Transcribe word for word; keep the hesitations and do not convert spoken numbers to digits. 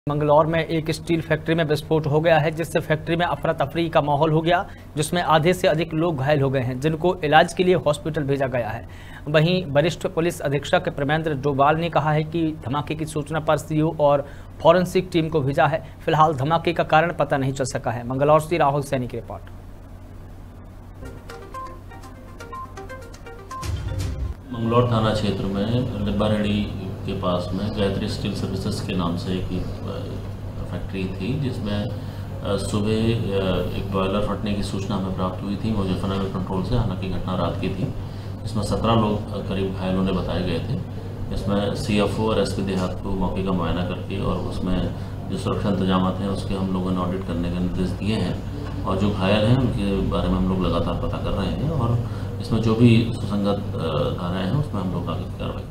मंगलौर में एक steel factory में विस्फोट हो गया है, जिससे फैक्ट्री में अफरा तफरी का माहौल हो गया, जिसमें आधे से अधिक लोग घायल हो गए हैं, जिनको इलाज के लिए हॉस्पिटल भेजा गया है। वहीं वरिष्ठ पुलिस अधीक्षक प्रेमेंद्र डोभाल ने कहा है कि धमाके की सूचना पर सीओ और फॉरेंसिक टीम को भेजा है। फिलहाल धमाके का कारण पता नहीं चल सका है। मंगलौर से राहुल सैनी की रिपोर्ट। मंगलौर थाना क्षेत्र में लिब्बारेडी के पास में गायत्री स्टील सर्विसेज के नाम से एक फैक्ट्री थी, जिसमें सुबह एक बॉयलर फटने की सूचना हमें प्राप्त हुई थी मुजफ्फरनगर कंट्रोल से। हालांकि घटना रात की थी। इसमें सत्रह लोग करीब घायल होने बताए गए थे। इसमें सीएफओ और एसपी देहात को मौके का मुआयना करके और उसमें जो सुरक्षा इंतजाम हैं उसके हम लोगों ने ऑडिट करने के निर्देश दिए हैं, और जो घायल हैं उनके बारे में हम लोग लगातार पता कर रहे हैं, और इसमें जो भी सुसंगत धाराएं हैं उसमें हम लोग आगे कार्रवाई